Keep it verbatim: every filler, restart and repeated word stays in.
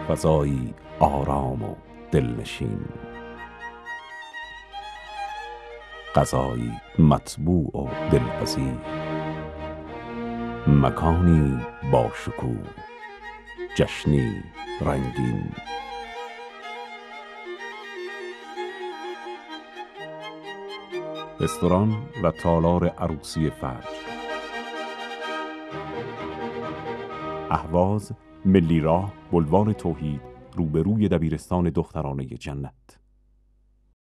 فضایی آرام و دلنشین، غذایی مطبوع و دلپذیر، مکانی با شکوه، جشنی رنگین. رستوران و تالار عروسی فجر. اهواز، ملی راه، بلوار توحید، روبروی دبیرستان دخترانه جنت.